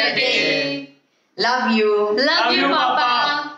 birthday. Love you. Love you, Papa.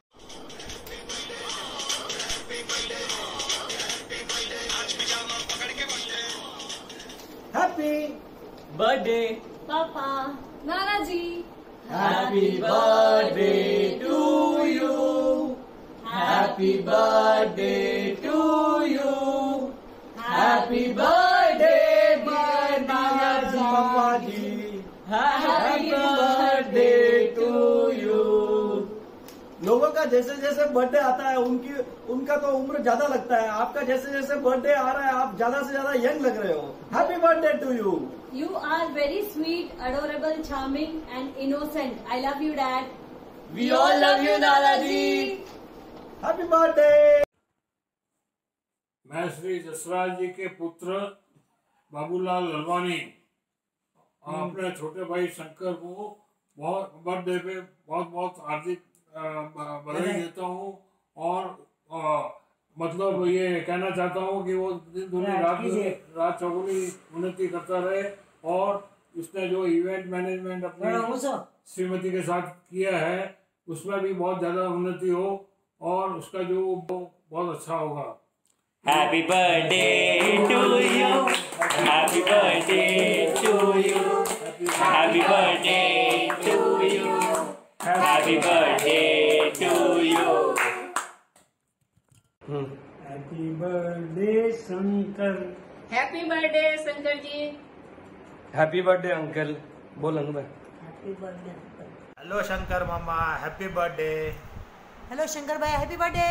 Happy birthday, Papa, Nana ji. happy birthday to you. Happy birthday to you. Happy birthday, dear Nana ji, Papa ji. Happy birthday to you. लोगों का जैसे जैसे birthday आता है उनका तो उम्र ज्यादा लगता है। आपका जैसे जैसे बर्थडे आ रहा है आप ज्यादा से ज्यादा यंग लग रहे हो। Happy birthday to you. You are very sweet, adorable, charming and innocent. I love you, Dad. We all love you, दादाजी। Happy birthday. मैं श्री जसराज जी के पुत्र बाबूलाल ललवानी अपने छोटे भाई शंकर को बहुत बर्थडे पे बहुत बहुत हार्दिक बधाई देता हूँ और मतलब ये कहना चाहता हूँ कि वो दिन दूनी रात चौगुनी उन्नति करता रहे और इसने जो इवेंट मैनेजमेंट अपनी श्रीमती के साथ किया है उसमें भी बहुत ज़्यादा उन्नति हो और उसका जो बहुत अच्छा होगा। Happy birthday to you. Happy birthday to you. Happy birthday to you. Happy birthday to you. Happy birthday Shankar. Happy birthday, Shankar ji. Happy birthday uncle. बोल अंकल। हेलो शंकर मामा, हैप्पी बर्थडे। हेलो शंकर भाई, हैप्पी बर्थडे।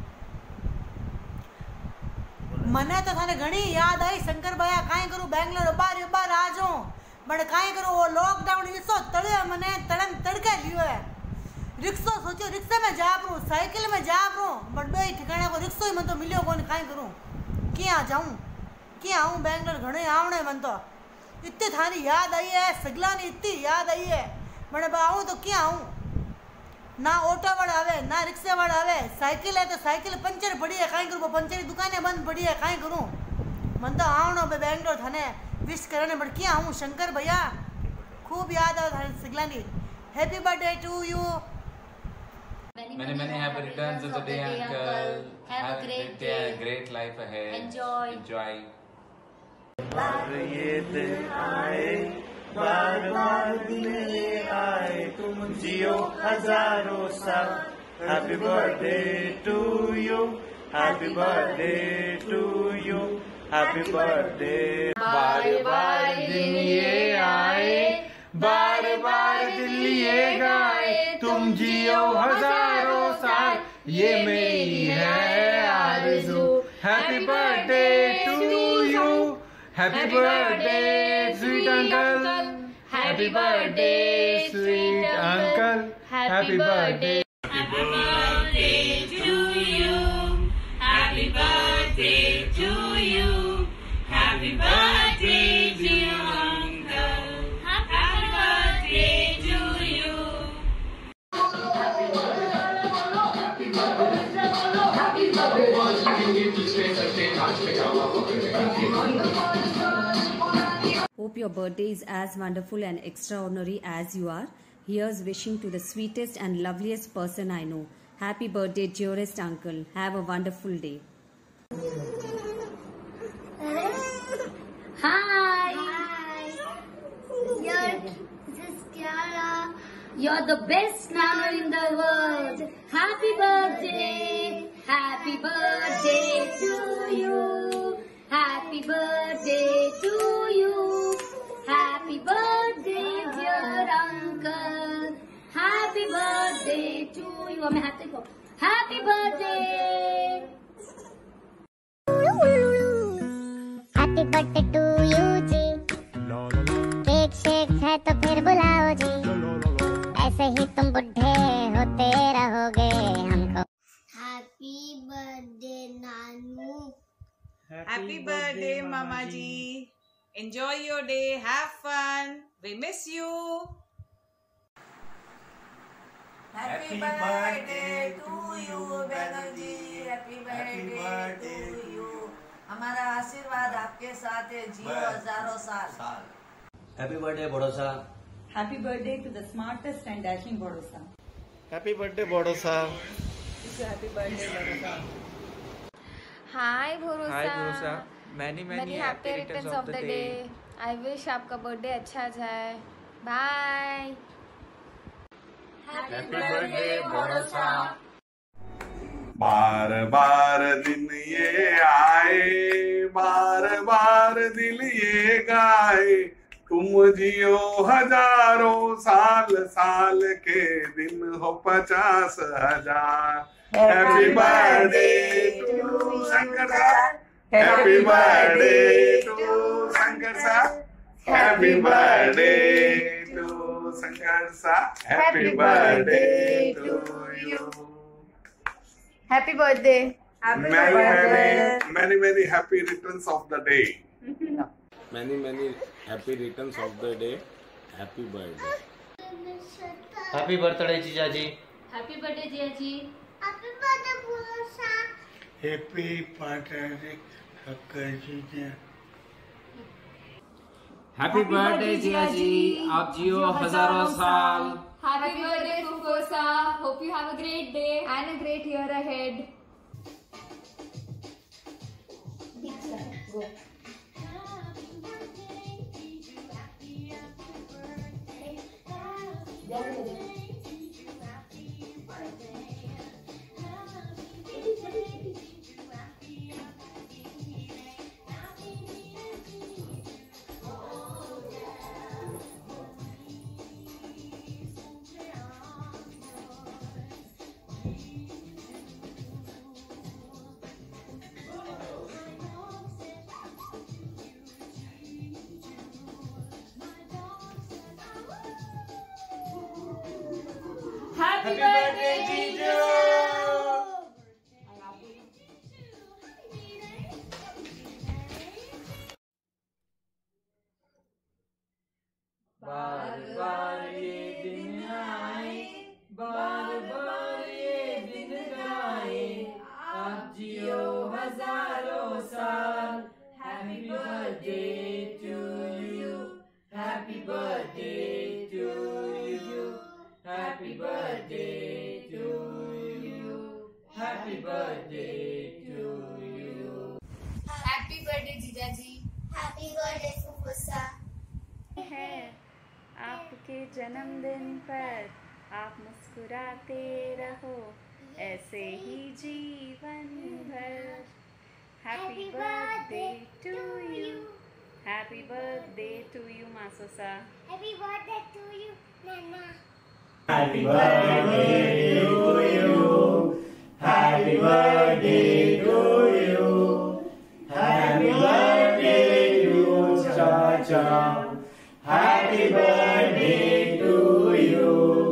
मने तो थाने घणी याद आई शंकर भाई, काई करूं बेंगलोर बार आ जाऊं बट काई करूं वो लॉकडाउन इसो तड़े मने तड़म तड़के लियो है। रिक्शा सोचो रिक्शा में जा परूं साइकिल में जा परूं बट दो ठिकाने को रिक्शो ही मन तो मिलियो कोन। काई करूं क्या जाऊं क्या आऊं बेंगलोर घणे आवणे मन तो इतनी थारी याद आई है सगला ने इतनी याद आई है मने आऊं तो क्या आऊं। ना ऑटो वाला आवे ना रिक्शा वाला आवे, साइकिल है तो साइकिल पंचर पड़ी है काई करूं पंचर की दुकानें बंद पड़ी है काई करूं। मन तो आवणो बे बेंगलोर थाने विश करने बट क्या आऊं शंकर भैया खूब याद आवे थारी सगला नी। Happy birthday to you. Many happy returns of the day, uncle. Have a great day. Great life ahead. Enjoy. ये दिन आए बार बार दिन ये आए तुम जियो हजारों साल। Happy birthday to you. Happy birthday to you. Happy birthday. बार बार दिन ये आए बार बार दिल ये गाए तुम जियो हजारों साल ये मेरी है आरज़ू। Happy birthday to you. Happy birthday sweet uncle. Happy birthday sweet uncle. Happy birthday. Happy birthday to you. Happy birthday to you. Happy birthday, dear uncle. Happy birthday to you. Hope your birthday is as wonderful and extraordinary as you are. Here's wishing to the sweetest and loveliest person I know. Happy birthday, dearest uncle. Have a wonderful day. Hi. This is Kiara. You're the best nana in the world. Happy birthday. Happy birthday to you. Happy birthday to you. Happy birthday, dear uncle. Happy birthday to you. I'm happy for. Happy birthday. Happy birthday to you जी। Cake शेक है तो फिर बुलाओ जी। ऐसे ही तुम बुढ़े होते रहोगे हमको। हैप्पी बर्थडे नानू। Happy birthday mama ji. Enjoy your day. Have fun. We miss you. Happy birthday to you बहनों जी। Happy birthday to you। हमारा आशीर्वाद आपके साथ है, जियो हजारों साल। हैप्पी बर्थडे बड़ोसा। Happy birthday to the smartest and dashing Borosa. Happy birthday, Borosa. Happy birthday, Borosa. Hi Borosa. Hi, Borosa. Many happy returns of the day. I wish आपका बर्थडे अच्छा जाए. Bye. Happy birthday, Borosa. बार बार दिन ये आए, बार बार दिल ये गाए, तुम जियो हजारों साल, साल के दिन हो 50,000. हैप्पी बर्थडे टू शंकर साहब. हैप्पी बर्थडे टू शंकर साहब. हैप्पी बर्थडे टू शंकर साहब. Happy birthday to you. Happy birthday. Many happy returns of the day. Many happy returns of the day. Happy birthday. Happy birthday, Jijaji. Happy birthday, Jijaji. Happy birthday, Borosa. Happy birthday, Jijaji. Happy birthday, Jijaji. आप जियो हजारों साल. Happy birthday, Fufosa. Hope you have a great day and a great year ahead. Go. Happy birthday, Jiju. बार बार ये दिन आए, बार बार ये दिन गाए, आप जियो हजारों साल. Happy birthday to you. Happy birthday to you. Happy birthday to you. Happy birthday to you. Happy birthday, Jijaji. Happy birthday, Fufosa. है आपके जन्मदिन पर आप मुस्कुराते रहो ऐसे ही जीवन भर. Happy birthday to you. Happy birthday to you, Masosa. Happy birthday to you, Nana. Happy birthday to you. Happy birthday to you. Happy birthday to Chacha. Happy birthday to you.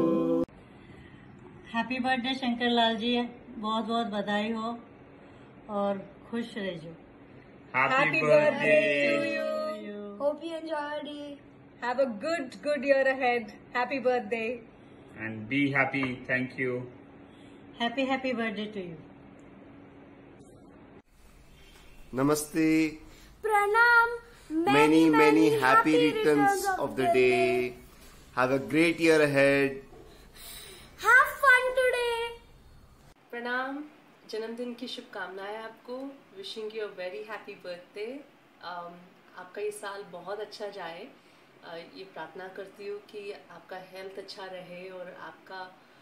Happy birthday Shankar Lal ji. बहुत बहुत बधाई हो और खुश रहिए. Happy birthday to you. Hope you enjoyed it. Have a good year ahead. Happy birthday. and be happy. Thank you. Happy birthday to you. Namaste. Pranam. Many happy returns of the day. Have a great year ahead. Have fun today. प्रणाम. जन्मदिन की शुभकामनाएं आपको. Wishing you a very happy birthday. आपका ये साल बहुत अच्छा जाए. ये प्रार्थना करती हूँ कि आपका हेल्थ अच्छा रहे और आपका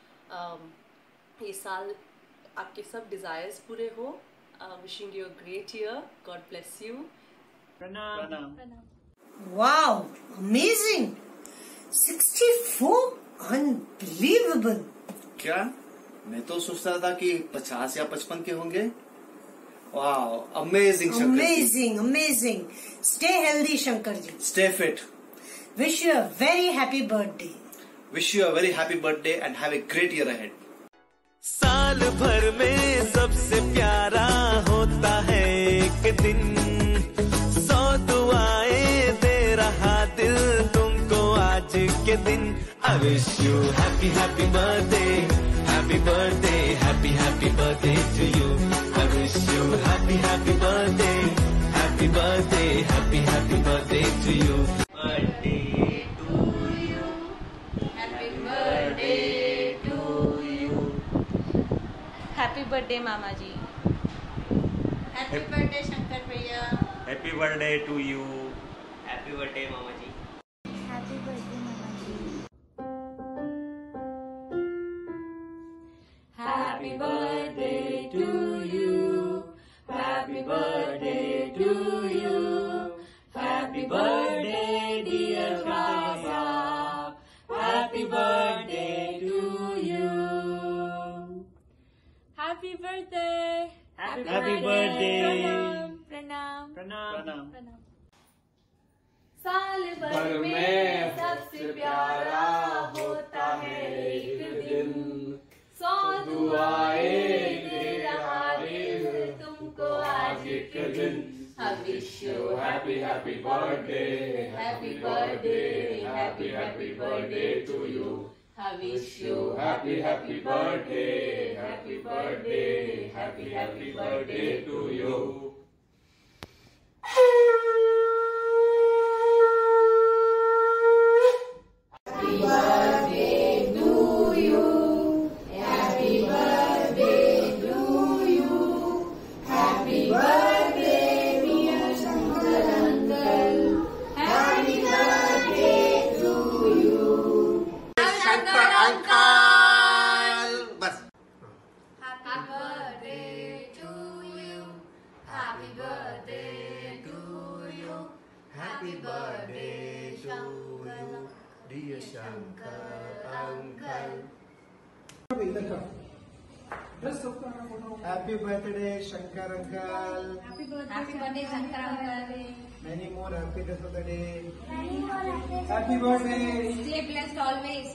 ये साल आपके सब डिज़ायर्स पूरे हो. Wishing you a great year. God bless you. प्रणाम. Wow, amazing. 64, unbelievable. क्या मैं तो सोचता था कि 50 या 55 के होंगे. Wow, amazing Shankar. Amazing. Stay healthy, Shankar ji. Stay fit. Wish you a very happy birthday. Wish you a very happy birthday and have a great year ahead. साल भर में सबसे प्यारा होता है एक दिन. 100 दुआएं दे रहा दिल तुमको आज के दिन. I wish you happy birthday. Happy birthday, happy birthday to you. I wish you happy birthday. Happy birthday, happy birthday to you. Birthday to you. Birthday मामा जी। हैप्पी बर्थडे शंकर भैया। Happy birthday to you. Happy birthday मामा जी। Happy birthday मामा जी। Happy birthday to you. Happy birthday to you. Happy birthday dear Raja. Happy birthday to you. Happy birthday. Happy birthday. प्रणाम प्रणाम प्रणाम। साल भर में सबसे प्यारा होता है एक दिन, 100 दुआएं दे रहा है तुमको आज एक दिन। I wish you happy happy birthday, happy birthday, happy happy birthday to you. I wish you happy happy birthday, happy birthday, happy happy birthday to you. Happy birthday to you. Happy birthday to you. Happy birthday dear Shankar uncle. Happy birthday to you. Shankar uncle. बस। Happy birthday to you. Happy birthday to you. Happy birthday Shankar, dear Shankar uncle. Happy birthday Shankar uncle. Happy birthday Shankar uncle. Many more happy days of the day. Many more Happy birthday. Stay blessed always.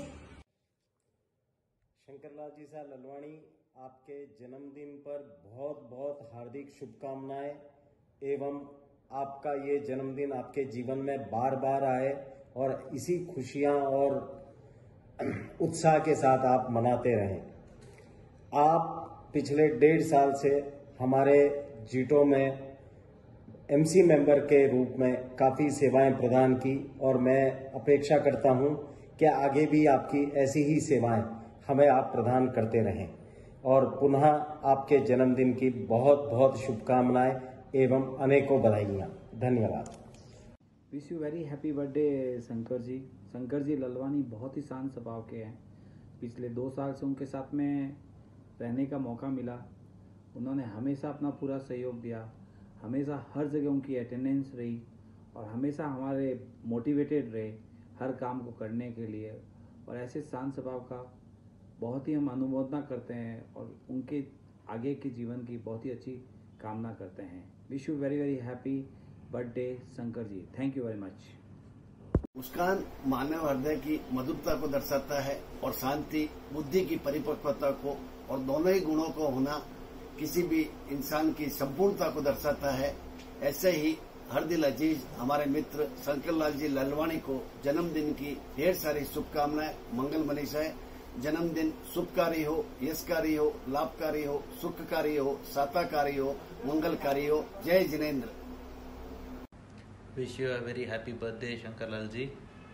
Shankarlal जी साहब ललवानी, आपके जन्मदिन पर बहुत बहुत हार्दिक शुभकामनाएं एवं आपका ये जन्मदिन आपके जीवन में बार बार आए और इसी खुशियां और उत्साह के साथ आप मनाते रहें। आप पिछले 1.5 साल से हमारे जीटो में एमसी मेंबर के रूप में काफ़ी सेवाएं प्रदान की और मैं अपेक्षा करता हूं कि आगे भी आपकी ऐसी ही सेवाएं हमें आप प्रदान करते रहें और पुनः आपके जन्मदिन की बहुत बहुत शुभकामनाएं एवं अनेकों बधाइयाँ। धन्यवाद। Wish you very happy birthday Shankar ji. Shankar ji Lalwani बहुत ही शांत स्वभाव के हैं। पिछले 2 साल से उनके साथ में रहने का मौका मिला। उन्होंने हमेशा अपना पूरा सहयोग दिया, हमेशा हर जगह उनकी अटेंडेंस रही और हमेशा हमारे मोटिवेटेड रहे हर काम को करने के लिए। और ऐसे शांत स्वभाव का बहुत ही हम अनुमोदना करते हैं और उनके आगे के जीवन की बहुत ही अच्छी कामना करते हैं। Wish you very very happy birthday Shankar ji. Thank you very much. मुस्कान मानव हृदय की मधुरता को दर्शाता है और शांति बुद्धि की परिपक्वता को और दोनों ही गुणों को होना किसी भी इंसान की संपूर्णता को दर्शाता है। ऐसे ही हर दिल अजीज हमारे मित्र शंकरलाल जी ललवानी को जन्मदिन की ढेर सारी शुभकामनाएं, मंगल मनीषाएं। जन्मदिन शुभकारी हो, यशकारी हो, लाभकारी हो, सुखकारी हो, साताकारी हो, मंगलकारी हो। जय जिनेन्द्र। Wish you a very happy birthday Shankarlal ji.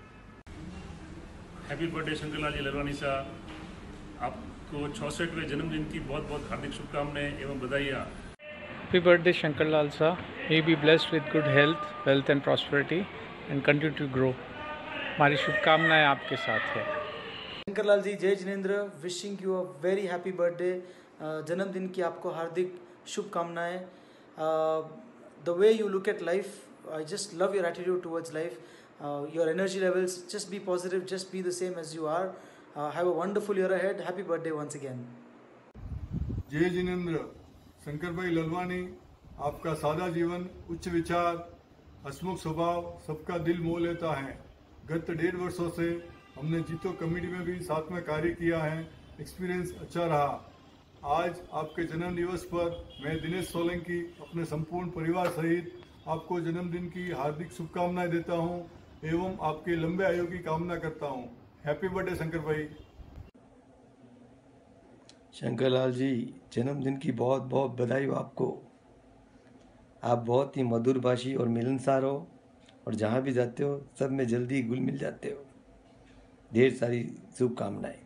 Happy birthday Shankarlal ji Lalwani साहब, आपको 66वें जन्मदिन की बहुत बहुत हार्दिक शुभकामनाएं एवं बधाइयाँ। हैप्पी बर्थडे शंकरलाल साहब, may be blessed with good health, wealth and prosperity and continue to grow. हमारी शुभकामनाएं आपके साथ है। शंकरलाल जी जय जिनेन्द्र, wishing you a very happy birthday. जन्मदिन की आपको हार्दिक शुभकामनाएं। The way you look at life, I just love your attitude towards life, your energy levels, just be positive, just be the same as you are. Have a wonderful year ahead. Happy birthday once again. जय जिनेन्द्र। शंकर भाई ललवानी, आपका सादा जीवन, उच्च विचार, हसमुख स्वभाव सबका दिल मोह लेता है। गत 1.5 वर्षों से हमने जीतो कमेटी में भी साथ में कार्य किया है। एक्सपीरियंस अच्छा रहा। आज आपके जन्म दिवस पर मैं दिनेश सोलंकी अपने संपूर्ण परिवार सहित आपको जन्मदिन की हार्दिक शुभकामनाएं देता हूं एवं आपके लंबे आयु की कामना करता हूं। हैप्पी बर्थडे शंकर भाई। शंकरलाल जी जन्मदिन की बहुत बहुत बधाई हो आपको। आप बहुत ही मधुर भाषी और मिलनसार हो और जहाँ भी जाते हो सब में जल्दी घुल मिल जाते हो। ढेर सारी शुभकामनाएं।